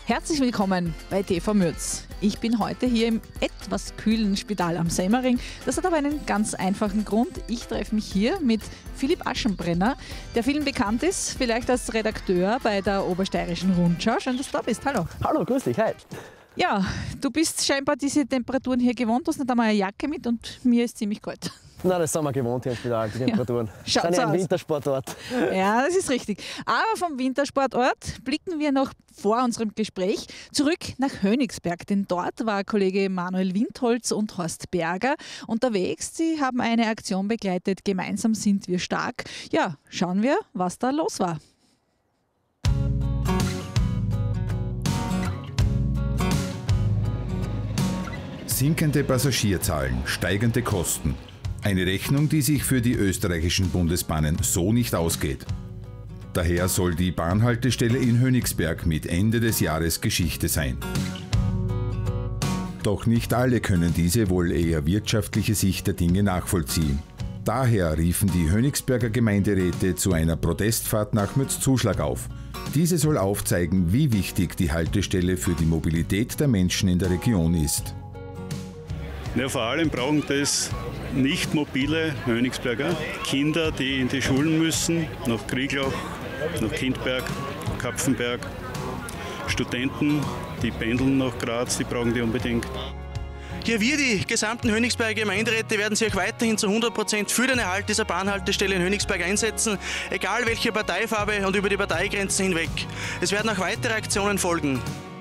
Herzlich willkommen bei TV Mürz. Ich bin heute hier im etwas kühlen Spital am Semmering. Das hat aber einen ganz einfachen Grund. Ich treffe mich hier mit Philipp Aschenbrenner, der vielen bekannt ist, vielleicht als Redakteur bei der Obersteirischen Rundschau. Schön, dass du da bist. Hallo. Hallo, grüß dich. Hi. Ja, du bist scheinbar diese Temperaturen hier gewohnt, du hast nicht einmal eine Jacke mit und mir ist ziemlich kalt. Nein, das sind wir gewohnt hier im Spital, die Temperaturen. Ja, das ist ein Wintersportort. Ja, das ist richtig. Aber vom Wintersportort blicken wir noch vor unserem Gespräch zurück nach Hönigsberg, denn dort war Kollege Manuel Windholz und Horst Berger unterwegs. Sie haben eine Aktion begleitet, gemeinsam sind wir stark. Ja, schauen wir, was da los war. Sinkende Passagierzahlen, steigende Kosten. Eine Rechnung, die sich für die österreichischen Bundesbahnen so nicht ausgeht. Daher soll die Bahnhaltestelle in Hönigsberg mit Ende des Jahres Geschichte sein. Doch nicht alle können diese wohl eher wirtschaftliche Sicht der Dinge nachvollziehen. Daher riefen die Hönigsberger Gemeinderäte zu einer Protestfahrt nach Mürzzuschlag auf. Diese soll aufzeigen, wie wichtig die Haltestelle für die Mobilität der Menschen in der Region ist. Ja, vor allem brauchen das nicht mobile Hönigsberger, Kinder, die in die Schulen müssen, nach Krieglach, nach Kindberg, Kapfenberg, Studenten, die pendeln nach Graz, die brauchen die unbedingt. Ja, wir, die gesamten Hönigsberger Gemeinderäte, werden sich auch weiterhin zu 100% für den Erhalt dieser Bahnhaltestelle in Hönigsberg einsetzen, egal welche Parteifarbe und über die Parteigrenzen hinweg. Es werden auch weitere Aktionen folgen.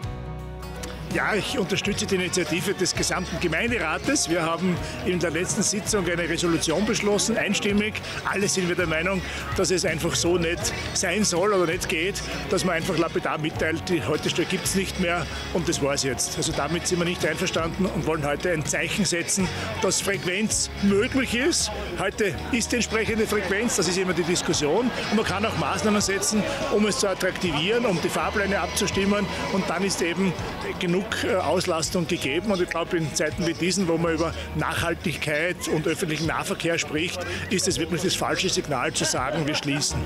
Ja, ich unterstütze die Initiative des gesamten Gemeinderates. Wir haben in der letzten Sitzung eine Resolution beschlossen, einstimmig. Alle sind wir der Meinung, dass es einfach so nicht sein soll oder nicht geht, dass man einfach lapidar mitteilt, die Haltestelle gibt es nicht mehr und das war es jetzt. Also damit sind wir nicht einverstanden und wollen heute ein Zeichen setzen, dass Frequenz möglich ist. Heute ist die entsprechende Frequenz, das ist immer die Diskussion. Und man kann auch Maßnahmen setzen, um es zu attraktivieren, um die Fahrpläne abzustimmen und dann ist eben genug Auslastung gegeben und ich glaube, in Zeiten wie diesen, wo man über Nachhaltigkeit und öffentlichen Nahverkehr spricht, ist es wirklich das falsche Signal zu sagen, wir schließen.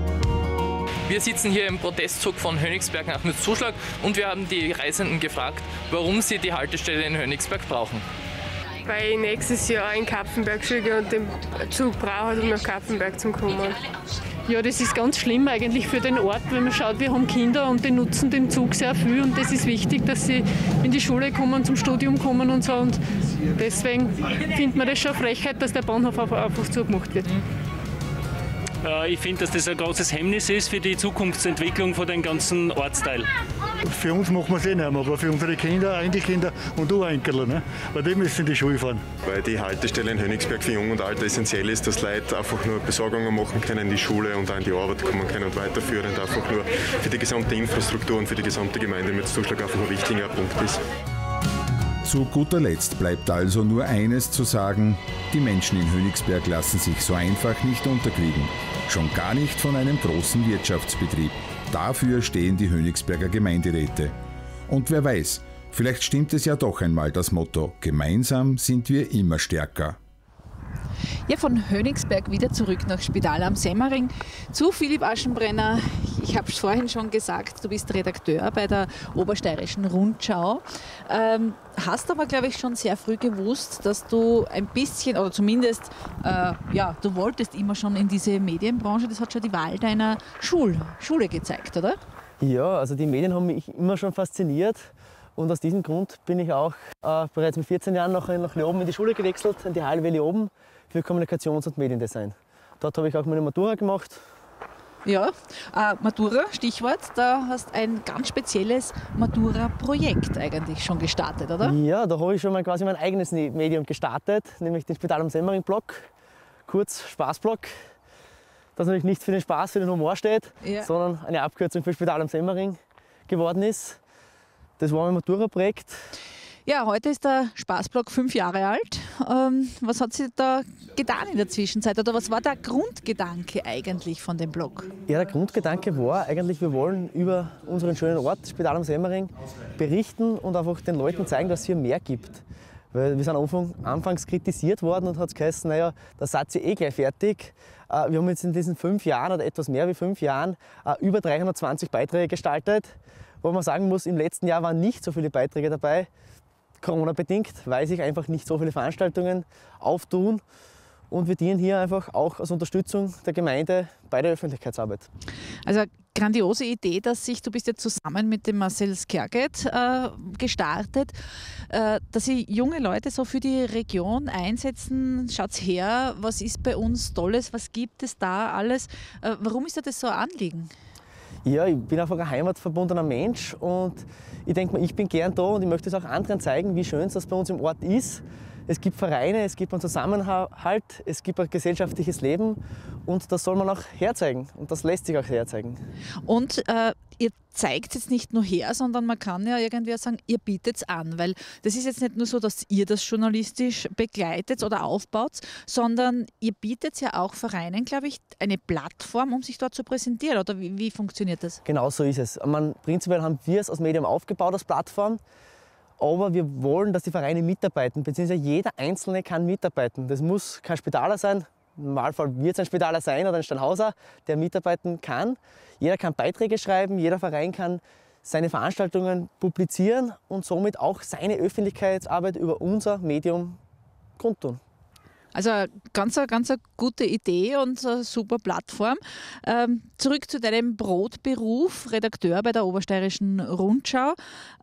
Wir sitzen hier im Protestzug von Hönigsberg nach Mürzzuschlag und wir haben die Reisenden gefragt, warum sie die Haltestelle in Hönigsberg brauchen. Weil ich nächstes Jahr in Kapfenberg schiege und den Zug brauche, um nach Kapfenberg zu kommen. Ja, das ist ganz schlimm eigentlich für den Ort, wenn man schaut, wir haben Kinder und die nutzen den Zug sehr viel und das ist wichtig, dass sie in die Schule kommen, zum Studium kommen und so und deswegen findet man das schon Frechheit, dass der Bahnhof einfach zugemacht wird. Ich finde, dass das ein großes Hemmnis ist für die Zukunftsentwicklung von dem ganzen Ortsteil. Für uns machen wir es eh nicht mehr, aber für unsere Kinder, Enkelkinder und Urenkel, ne? Weil die müssen in die Schule fahren. Weil die Haltestelle in Hönigsberg für Jung und Alt essentiell ist, dass Leute einfach nur Besorgungen machen können in die Schule und auch in die Arbeit kommen können und weiterführend einfach nur für die gesamte Infrastruktur und für die gesamte Gemeinde mit Zuschlag einfach ein wichtiger Punkt ist. Zu guter Letzt bleibt also nur eines zu sagen: Die Menschen in Hönigsberg lassen sich so einfach nicht unterkriegen. Schon gar nicht von einem großen Wirtschaftsbetrieb. Dafür stehen die Hönigsberger Gemeinderäte. Und wer weiß, vielleicht stimmt es ja doch einmal das Motto: Gemeinsam sind wir immer stärker. Ja, von Hönigsberg wieder zurück nach Spital am Semmering zu Philipp Aschenbrenner. Ich habe es vorhin schon gesagt, du bist Redakteur bei der Obersteirischen Rundschau. Hast aber, glaube ich, schon sehr früh gewusst, dass du ein bisschen, oder zumindest, du wolltest immer schon in diese Medienbranche. Das hat schon die Wahl deiner Schule gezeigt, oder? Ja, also die Medien haben mich immer schon fasziniert. Und aus diesem Grund bin ich auch bereits mit 14 Jahren nach Leoben in die Schule gewechselt, in die HLW Leoben für Kommunikations- und Mediendesign. Dort habe ich auch meine Matura gemacht. Ja, Matura, Stichwort, da hast ein ganz spezielles Matura-Projekt eigentlich schon gestartet, oder? Ja, da habe ich schon mal quasi mein eigenes Medium gestartet, nämlich den Spital am Semmering-Blog, kurz Spaßblog. Das natürlich nicht für den Spaß, für den Humor steht, sondern eine Abkürzung für Spital am Semmering geworden ist. Das war mein Matura-Projekt. Ja, heute ist der Spaßblog 5 Jahre alt. Was hat sich da getan in der Zwischenzeit? Oder was war der Grundgedanke eigentlich von dem Blog? Ja, der Grundgedanke war eigentlich, wir wollen über unseren schönen Ort, Spital am Semmering, berichten und einfach den Leuten zeigen, dass es hier mehr gibt. Weil wir sind anfangs kritisiert worden und hat es geheißen, naja, da seid ihr eh gleich fertig. Wir haben jetzt in diesen 5 Jahren oder etwas mehr wie 5 Jahren über 320 Beiträge gestaltet. Wo man sagen muss, im letzten Jahr waren nicht so viele Beiträge dabei, Corona-bedingt, weil sich einfach nicht so viele Veranstaltungen auftun. Und wir dienen hier einfach auch als Unterstützung der Gemeinde bei der Öffentlichkeitsarbeit. Also grandiose Idee, dass du bist ja zusammen mit dem Marcel Skerget gestartet, dass Sie junge Leute so für die Region einsetzen. Schaut her, was ist bei uns Tolles, was gibt es da alles? Warum ist das so ein Anliegen? Ja, ich bin einfach ein heimatverbundener Mensch und ich denke mir, ich bin gern da und ich möchte es auch anderen zeigen, wie schön es das bei uns im Ort ist. Es gibt Vereine, es gibt einen Zusammenhalt, es gibt ein gesellschaftliches Leben und das soll man auch herzeigen und das lässt sich auch herzeigen. Und ihr zeigt jetzt nicht nur her, sondern man kann ja irgendwie sagen, ihr bietet es an, weil das ist jetzt nicht nur so, dass ihr das journalistisch begleitet oder aufbaut, sondern ihr bietet ja auch Vereinen, glaube ich, eine Plattform, um sich dort zu präsentieren, oder wie funktioniert das? Genau so ist es. Prinzipiell haben wir es als Medium aufgebaut, als Plattform. Aber wir wollen, dass die Vereine mitarbeiten, beziehungsweise jeder Einzelne kann mitarbeiten. Das muss kein Spitaler sein, im Normalfall wird es ein Spitaler sein oder ein Steinhauser, der mitarbeiten kann. Jeder kann Beiträge schreiben, jeder Verein kann seine Veranstaltungen publizieren und somit auch seine Öffentlichkeitsarbeit über unser Medium kundtun. Also ganz eine gute Idee und eine super Plattform. Zurück zu deinem Brotberuf, Redakteur bei der Obersteirischen Rundschau.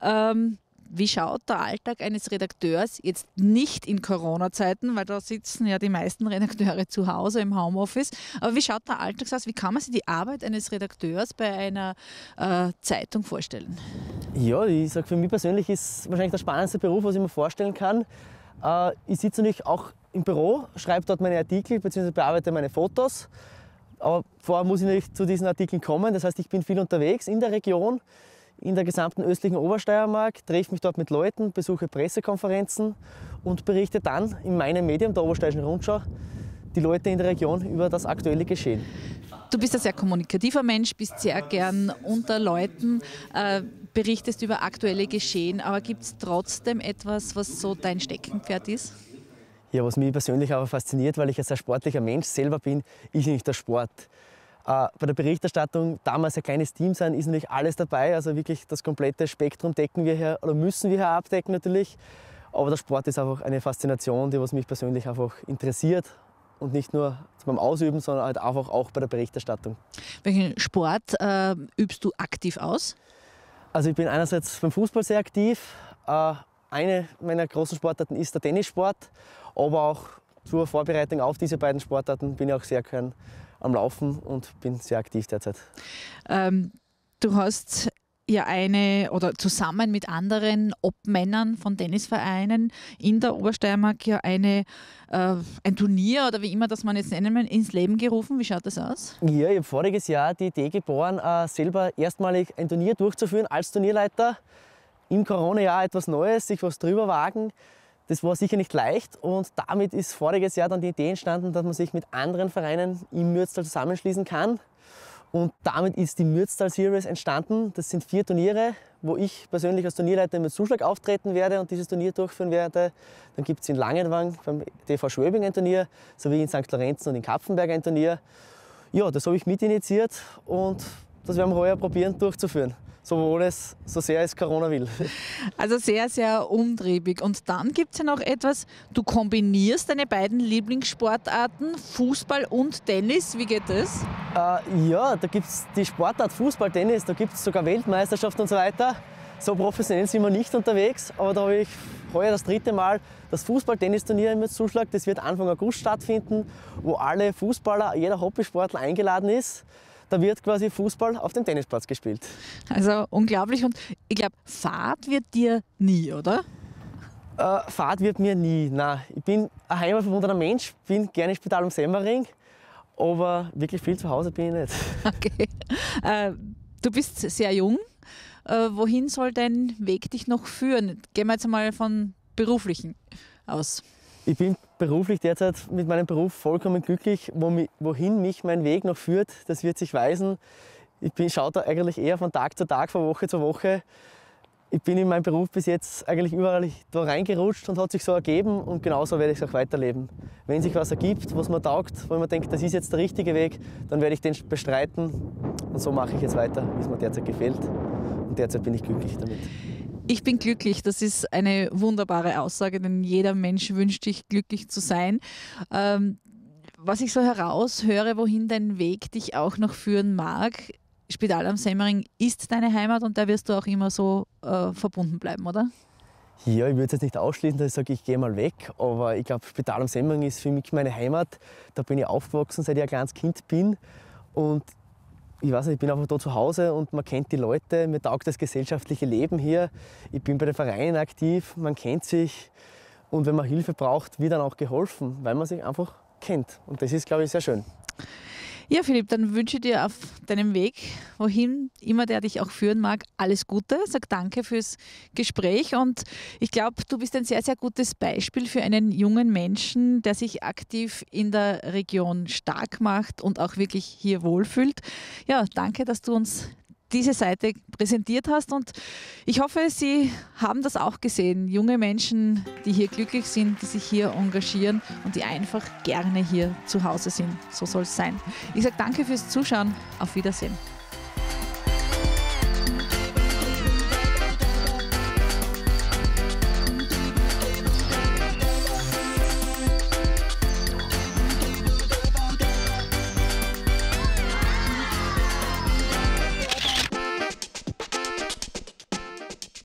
Wie schaut der Alltag eines Redakteurs jetzt nicht in Corona-Zeiten, weil da sitzen ja die meisten Redakteure zu Hause im Homeoffice, aber wie schaut der Alltag aus? Wie kann man sich die Arbeit eines Redakteurs bei einer Zeitung vorstellen? Ja, ich sage, für mich persönlich ist es wahrscheinlich der spannendste Beruf, was ich mir vorstellen kann. Ich sitze natürlich auch im Büro, schreibe dort meine Artikel bzw. bearbeite meine Fotos. Aber vorher muss ich natürlich zu diesen Artikeln kommen. Das heißt, ich bin viel unterwegs in der Region, in der gesamten östlichen Obersteiermark, treffe mich dort mit Leuten, besuche Pressekonferenzen und berichte dann in meinem Medium, der Obersteirischen Rundschau, die Leute in der Region über das aktuelle Geschehen. Du bist ein sehr kommunikativer Mensch, bist sehr gern unter Leuten, berichtest über aktuelle Geschehen, aber gibt es trotzdem etwas, was so dein Steckenpferd ist? Ja, was mich persönlich aber fasziniert, weil ich ein sehr sportlicher Mensch selber bin, ist nicht der Sport. Bei der Berichterstattung, damals ein kleines Team sein, ist natürlich alles dabei. Also wirklich das komplette Spektrum decken wir hier oder müssen wir hier abdecken natürlich. Aber der Sport ist einfach eine Faszination, die was mich persönlich einfach interessiert. Und nicht nur beim Ausüben, sondern halt einfach auch bei der Berichterstattung. Welchen Sport übst du aktiv aus? Also ich bin einerseits beim Fußball sehr aktiv. Eine meiner großen Sportarten ist der Tennissport. Aber auch zur Vorbereitung auf diese beiden Sportarten bin ich auch sehr gern am Laufen und bin sehr aktiv derzeit. Du hast ja zusammen mit anderen Obmännern von Tennisvereinen in der Obersteiermark ja ein Turnier oder wie immer das man jetzt nennen will, ins Leben gerufen. Wie schaut das aus? Ja, ich habe voriges Jahr die Idee geboren, selber erstmalig ein Turnier durchzuführen als Turnierleiter. Im Corona-Jahr etwas Neues, sich was drüber wagen. Das war sicher nicht leicht und damit ist voriges Jahr dann die Idee entstanden, dass man sich mit anderen Vereinen im Mürztal zusammenschließen kann. Und damit ist die Mürztal Series entstanden. Das sind 4 Turniere, wo ich persönlich als Turnierleiter mit Zuschlag auftreten werde und dieses Turnier durchführen werde. Dann gibt es in Langenwang beim TV Schwöbing ein Turnier, sowie in St. Lorenzen und in Kapfenberg ein Turnier. Ja, das habe ich mitinitiiert und das werden wir heuer probieren durchzuführen. So sehr es Corona will. Also sehr, sehr umtriebig. Und dann gibt es ja noch etwas, du kombinierst deine beiden Lieblingssportarten, Fußball und Tennis. Wie geht das? Ja, da gibt es die Sportart Fußball, Tennis, da gibt es sogar Weltmeisterschaften und so weiter. So professionell sind wir nicht unterwegs, aber da habe ich heuer das 3. Mal das Fußball-Tennis-Turnier im Zuschlag. Das wird Anfang August stattfinden, wo alle Fußballer, jeder Hobbysportler eingeladen ist. Da wird quasi Fußball auf dem Tennisplatz gespielt. Also unglaublich. Und ich glaube, Fahrt wird dir nie, oder? Fahrt wird mir nie. Nein, ich bin ein heimatverbundener Mensch, bin gerne im Spital am Semmering, aber wirklich viel zu Hause bin ich nicht. Okay. Du bist sehr jung. Wohin soll dein Weg dich noch führen? Gehen wir jetzt einmal von beruflichen aus. Ich bin beruflich derzeit mit meinem Beruf vollkommen glücklich. Wohin mich mein Weg noch führt, das wird sich weisen. Ich schaue da eigentlich eher von Tag zu Tag, von Woche zu Woche. Ich bin in meinem Beruf bis jetzt eigentlich überall da reingerutscht und hat sich so ergeben und genauso werde ich es auch weiterleben. Wenn sich was ergibt, was mir taugt, wo man denkt, das ist jetzt der richtige Weg, dann werde ich den bestreiten und so mache ich jetzt weiter, wie es mir derzeit gefällt und derzeit bin ich glücklich damit. Ich bin glücklich, das ist eine wunderbare Aussage, denn jeder Mensch wünscht sich glücklich zu sein. Was ich so heraushöre, wohin dein Weg dich auch noch führen mag, Spital am Semmering ist deine Heimat und da wirst du auch immer so verbunden bleiben, oder? Ja, ich würde es jetzt nicht ausschließen, dass ich sage, ich gehe mal weg, aber ich glaube, Spital am Semmering ist für mich meine Heimat. Da bin ich aufgewachsen, seit ich ein kleines Kind bin und ich weiß nicht, ich bin einfach da zu Hause und man kennt die Leute, mir taugt das gesellschaftliche Leben hier. Ich bin bei den Vereinen aktiv, man kennt sich und wenn man Hilfe braucht, wird dann auch geholfen, weil man sich einfach kennt und das ist, glaube ich, sehr schön. Ja, Philipp, dann wünsche ich dir auf deinem Weg, wohin immer der dich auch führen mag, alles Gute. Sag danke fürs Gespräch und ich glaube, du bist ein sehr, sehr gutes Beispiel für einen jungen Menschen, der sich aktiv in der Region stark macht und auch wirklich hier wohlfühlt. Ja, danke, dass du uns diese Seite präsentiert hast und ich hoffe, Sie haben das auch gesehen. Junge Menschen, die hier glücklich sind, die sich hier engagieren und die einfach gerne hier zu Hause sind. So soll es sein. Ich sage danke fürs Zuschauen. Auf Wiedersehen.